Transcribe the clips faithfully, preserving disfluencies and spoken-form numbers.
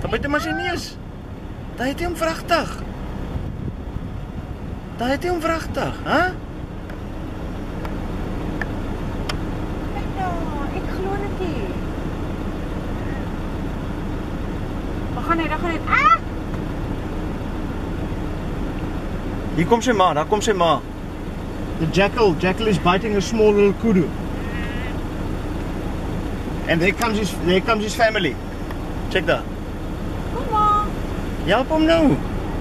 buite maar sy neus. Daar het hy hom vragtig. Daar het hy hom vragtig, hè? Kyk nou, ek glo dit nie. Waar gaan hy, daar gaan hy. Ah! Hier kom sy ma, daar kom sy ma. The jackal, jackal is biting a small little kudu. And there comes his, there comes his family. Check that. Kom maar. Help hom nou.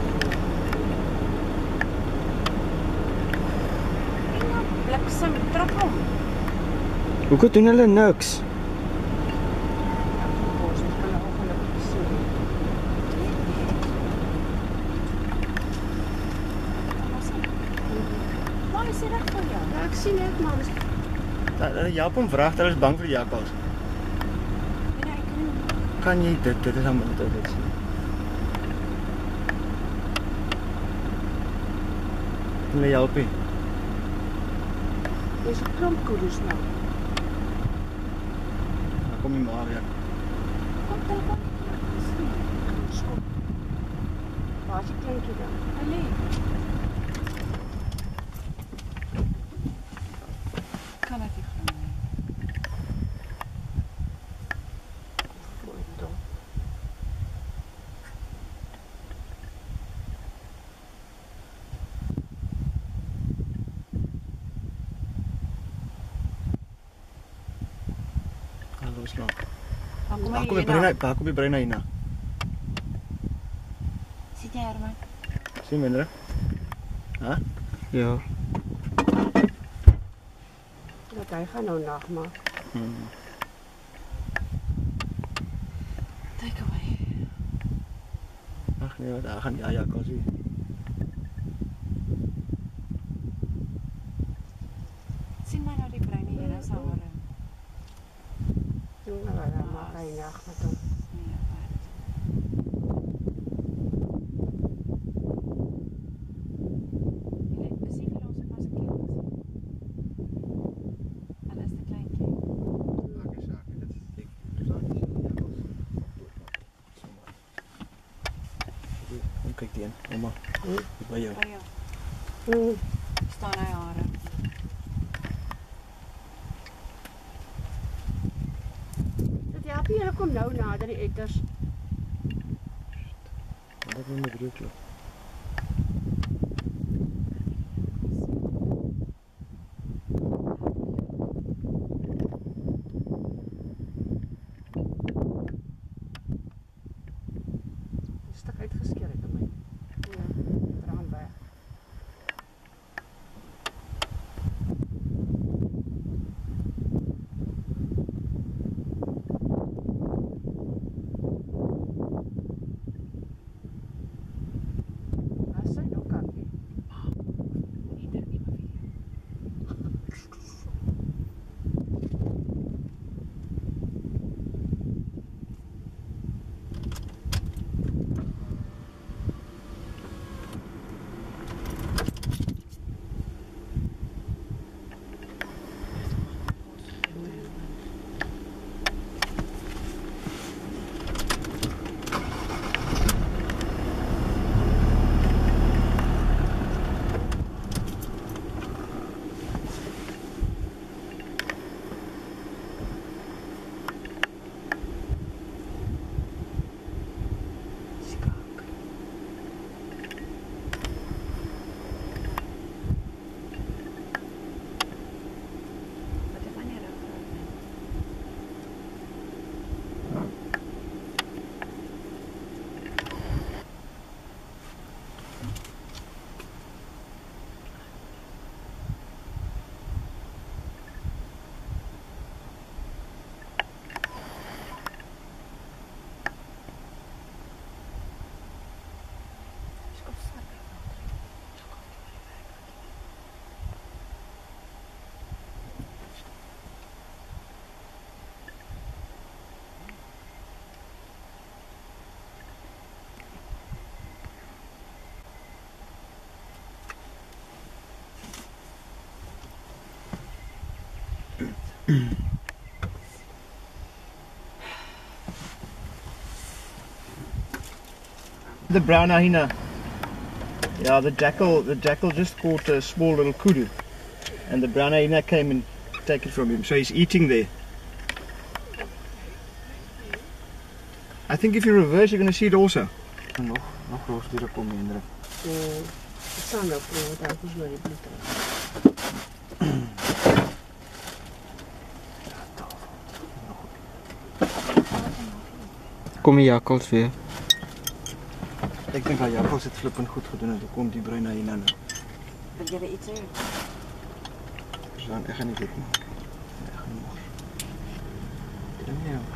Bliksem, trap hom. Hoekom doen hulle niks? Maar is hy reg vir jou? Ja, ek sien net maar. Hulle help hom vrag, hulle is bang vir die jakkals. Nee, ek kan nie. Kan jy dit, dit is aan my dit sien. Hulle help nie. Dis 'n klomp kuddes nou. Daar kom die ma weer. Kom dan kom. Skop. Waar is die kleintjie dan? Hy lê. Kan dit nie glo nie. Foto. Hallo slaap. Kom Pak op die brein, pak op die brein hyena. Sit jy Herman? Sien minder? Hæ? Ja. Dat hy gaan nou nagmaak. Hmm. Take away. Ag nee, daar gaan ja jakkals weer. Sien maar nou die brein hyena se hare. Doen maar dan maak hy nag met hom. Nee, wat? Jy besef jy ons het maar se kind. Alles te kleintjie. Maak nie saak nie, dit ek dis aan die jakkals. Kom kyk die een, ouma. By jou. By jou. Mm. Staan hy hare. Hier kom nou nader die etters. Wat het nou met breuk loop? Stuk uitgeskeer het my. Ja, draam weg. The brown hyena. Yeah, the jackal. The jackal just caught a small little kudu, and the brown hyena came and take it from him. So he's eating there. I think if you reverse, you're going to see it also. Nog, nog roofdieren komen, Hendrik. Ik zal nou proeven, daar is maar die bloed. Kom die jakkals weer. Ik denk dat jakkals het flippend goed gedoen en dan komt die bruine hyena nou. Wil jy er iets hê? So dan, ek gaan nie dit maak. Nee, ek gaan nie mors. Dit is nie jou.